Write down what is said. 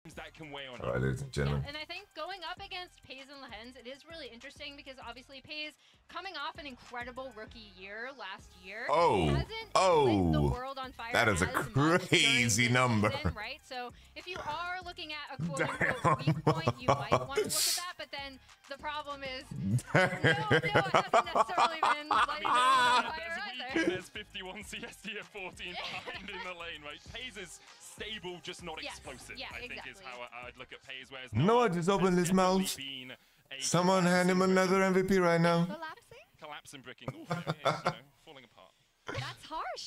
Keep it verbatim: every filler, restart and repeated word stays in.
that can weigh on. All right, ladies and gentlemen. Yeah, and I think going up against Pays and Lehens, it is really interesting because obviously Pays coming off an incredible rookie year last year. Oh, hasn't oh, lit the world on fire that is a as much crazy during this number. season, right? So if you are looking at a quote-unquote weak point, you might want to look at that. But then the problem is, no, no, it hasn't necessarily been lighting the world on fire either. There's fifty-one C S D at fourteen behind in the lane, right? Pays is stable, just not yes. explosive. Yeah, I think exactly. is how I, I'd look at Pays. Whereas Noah just opened his mouth. Someone hand him another M V P right now. Collapsing? Collapsing bricking. Ooh, yeah, you know, falling apart. That's harsh.